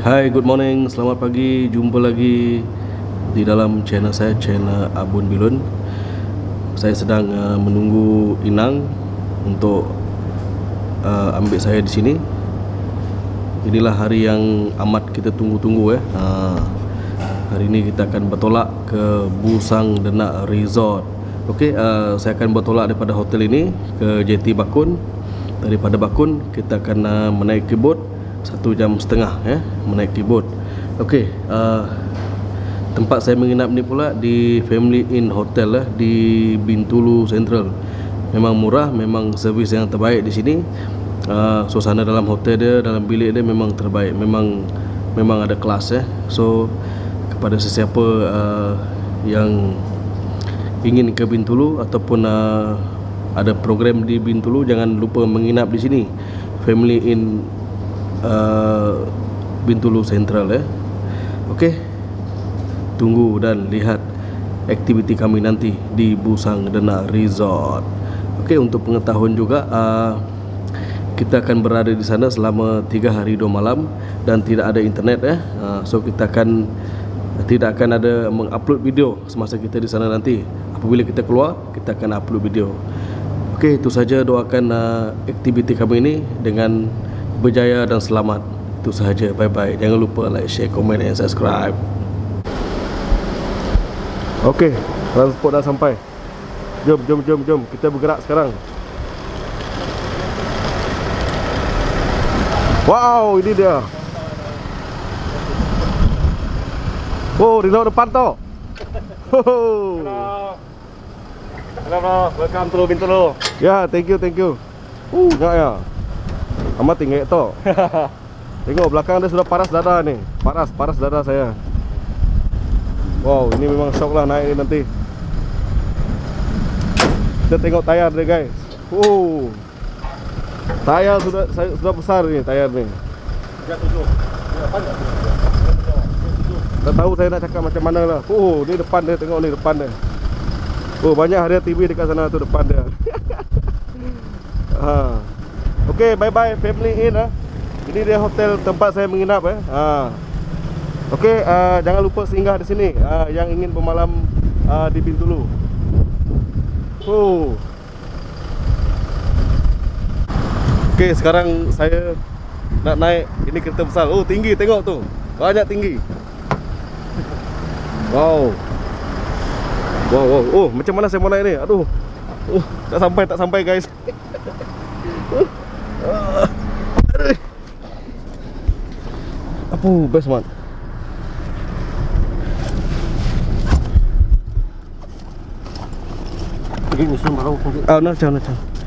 Hai, good morning, selamat pagi. Jumpa lagi di dalam channel saya, channel Abun Bilun. Saya sedang menunggu Inang untuk ambil saya di sini. Inilah hari yang amat kita tunggu-tunggu Hari ini kita akan bertolak ke Busang Denak Resort. Okey, saya akan bertolak daripada hotel ini ke JT Bakun. Daripada Bakun kita akan menaiki bot 1 jam setengah menaiki bot. Okey, tempat saya menginap ni pula di Family Inn Hotel di Bintulu Central. Memang murah, memang servis yang terbaik di sini. Suasana dalam hotel dia, dalam bilik dia memang terbaik, memang ada kelas So kepada sesiapa yang ingin ke Bintulu ataupun ada program di Bintulu, jangan lupa menginap di sini, Family Inn Bintulu Central Okey, tunggu dan lihat aktiviti kami nanti di Busang Denak Resort. Okey, untuk pengetahuan juga, kita akan berada di sana selama 3 hari 2 malam dan tidak ada internet So kita tidak akan ada mengupload video semasa kita di sana nanti. Apabila kita keluar, kita akan upload video. Okey, itu saja. Doakan aktiviti kami ini dengan berjaya dan selamat. Itu sahaja. Bye bye. Jangan lupa like, share, komen dan subscribe. Okey, transport dah sampai. Jom kita bergerak sekarang. Wow, ini dia. Oh, di depan tu. Hello bro, welcome to Bintulu. Ya, thank you. Enggak ya. Amat tinggi tu. Tengok belakang dia sudah paras dada ni. Paras dada saya. Wow, ini memang syok lah naik ni nanti. Kita tengok tayar dia guys. Tayar sudah besar ni, tayar ni. Tak tahu saya nak cakap macam mana lah. Ni depan dia, tengok ni depan dia. Banyak hadiah TV dekat sana tu depan dia. Okey, bye bye Family Inn Ini dia hotel tempat saya menginap Okey, jangan lupa singgah di sini yang ingin bermalam di Bintulu. Okey, sekarang saya nak naik ini kereta besar. Tinggi, tengok tu. Banyak tinggi. Wow. Macam mana saya mau naik ni? Aduh. Tak sampai guys. Apa best mat. Ini semua baru kunci. Nak cang.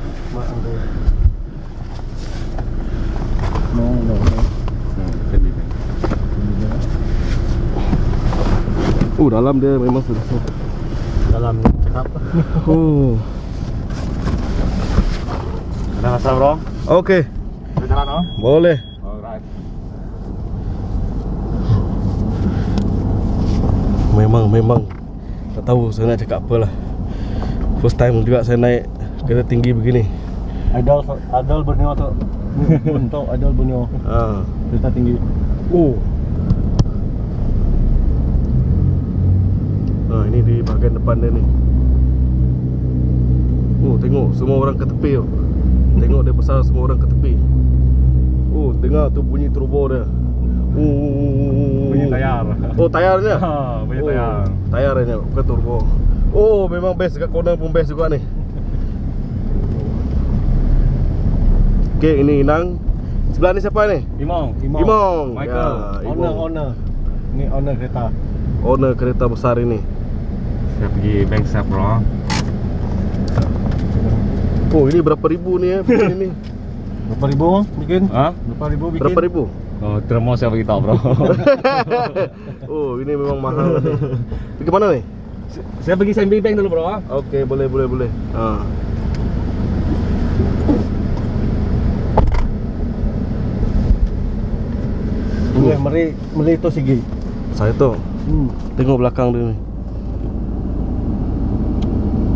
No. Dalam dia memang sudah. Dalam cakap. Ada masalah bro? Okey. Boleh jalan Boleh. Alright. Memang tak tahu saya nak cakap apa lah. First time juga saya naik kereta tinggi begini. Idol Borneo tu. Untuk Idol Borneo. Kereta tinggi. Ini di bahagian depan dia ni. Tengok semua orang ke tepi tu. Tengok dia besar, semua orang ke tepi. Dengar tu bunyi turbo dia. Bunyi tayar. Tayarnya. Bunyi tayar. Tayarnya bukan turbo. Memang best dekat corner pun best juga ni. Okey, ini Inang. Sebelah ni siapa ni? Imong. Michael. Owner. Ni owner kereta. Owner kereta besar ini. Saya pergi bank sap bro. Ini berapa ribu ni bikin ini? Berapa ribu bikin? Berapa ribu bikin? Berapa ribu? Termos saya beritahu bro. Ini memang mahal ni. Pergi mana ni? Saya pergi SMB Bank dulu bro. Okey, boleh. Ini meri tu sigi. Saya tu. Tengok belakang dia ni.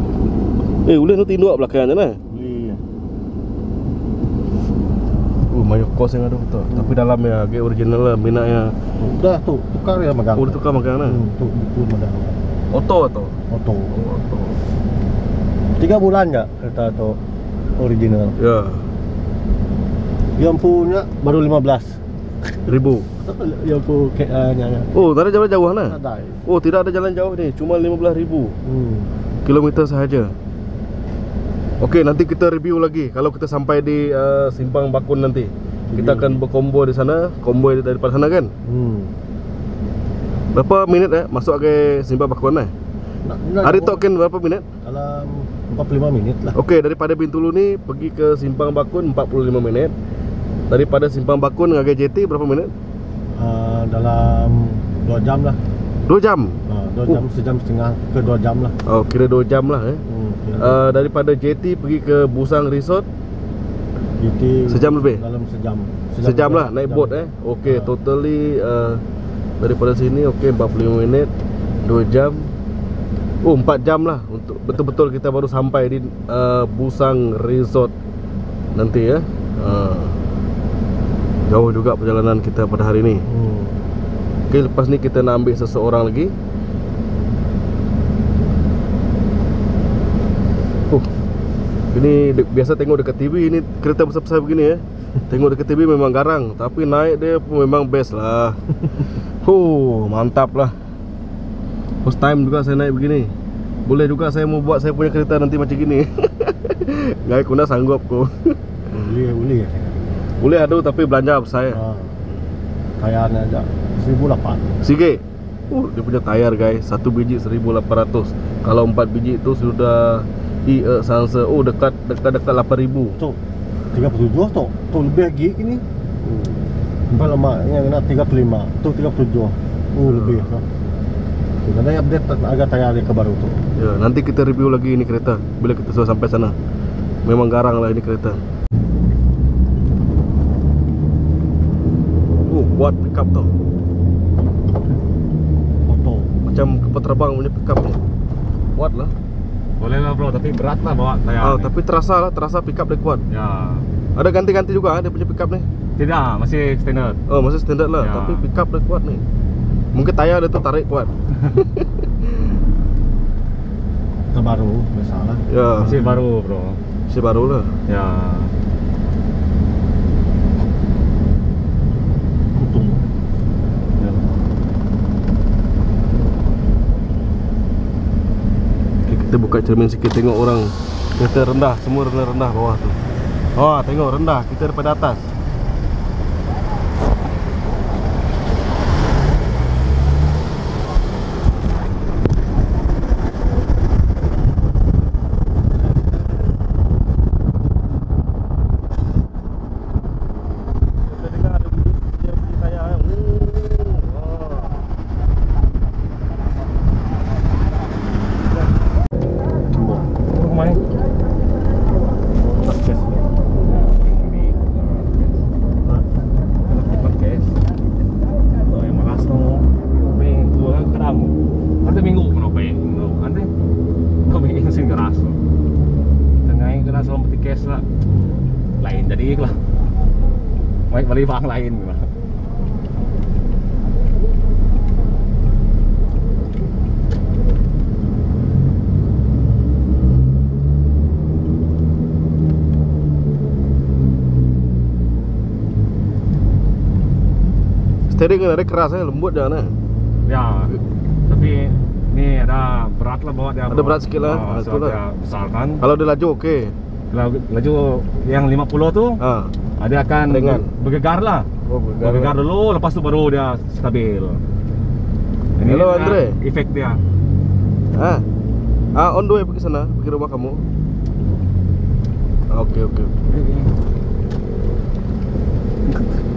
Boleh tu tinduk belakang je lah. Mayo kos yang ada tu. Tapi dalamnya agak original lah minaknya. Udah tuh, tukar ya magang. Udah tukar magang lah. Tuh, itu magang. Auto atau? Auto. Oh, auto. 3 bulan nggak kereta auto original. Ya. Yang punya baru 15 ribu. Yang pu KA-nya. Oh, tak ada jalan jauh lah. Ada. Oh, tidak ada jalan jauh ni. Cuma 15,000 kilometer sahaja. Okey, nanti kita review lagi kalau kita sampai di Simpang Bakun nanti. Kita akan berkombo di sana, kombo daripada sana kan? Berapa minit masuk ke Simpang Bakun Hari token berapa minit? Dalam 45 minit lah. Okey, daripada Bintulu ni pergi ke Simpang Bakun 45 minit. Daripada Simpang Bakun ke JT berapa minit? Dalam 2 jam lah. 2 jam? 2 jam, sejam setengah ke 2 jam lah. Oh, kira 2 jam lah daripada JT pergi ke Busang Resort JT sejam lebih? Dalam Sejam lah, naik boat Okey, totally daripada sini 45 minit 2 jam. Oh, 4 jam lah untuk betul-betul kita baru sampai di Busang Resort nanti ya. Jauh juga perjalanan kita pada hari ini. Okey, lepas ni kita nak ambil seseorang lagi. Ini biasa tengok dekat TV, ini kereta besar-besar begini Tengok dekat TV memang garang, tapi naik dia pun memang best lah. Mantap lah. First time juga saya naik begini. Boleh juga saya mau buat saya punya kereta nanti macam gini. Ngai kuna sanggup ko. Boleh. Boleh ada tapi belanja saya. Tayarnya aja 1,800. Sige. Dia punya tayar guys, 1 biji 1,800. Kalau 4 biji itu sudah sanse. Dekat 8,000. Tu 37 tu. Tu lebih lagi ini. Nampak lama yang nak 35. Tu 37. Lebih. Kita update agak tayar ke baru tu. Ya, nanti kita review lagi ini kereta bila kita sudah sampai sana. Memang garang lah ini kereta. Kuat pickup tu. Auto. Macam kapal terbang punya pickup ni. Kuat lah. Boleh lah bro, tapi berat lah bawa tayar. Tapi terasa pickup dia kuat. Ya. Ada ganti-ganti juga dia punya pickup ni. Tidak, masih standard. Oh, masih standard lah, Ya. tapi pickup dia kuat ni. Mungkin tayar dia tu tarik kuat. Terbaru biasalah. Ya. Masih baru bro. Masih baru lah. Ya. Kutung. Ya. Okay, kita buka cermin sikit tengok orang. Kereta rendah, semua rendah-rendah bawah tu. Tengok rendah, kita daripada atas. Lain jadi lah. Baik balik bang lain lah. Steering ada keras lembut jangan. Ya. Tapi ni ada berat lah bawa dia. Ada berat sikit lah. Sebab dia besar kan. Kalau dia laju okey. Kalau laju yang 50 tu dia akan bergegar lah. Bergegar dulu, lepas tu baru dia stabil. Ini hello Andre. Efek dia. On the way pergi sana, pergi rumah kamu. Okey.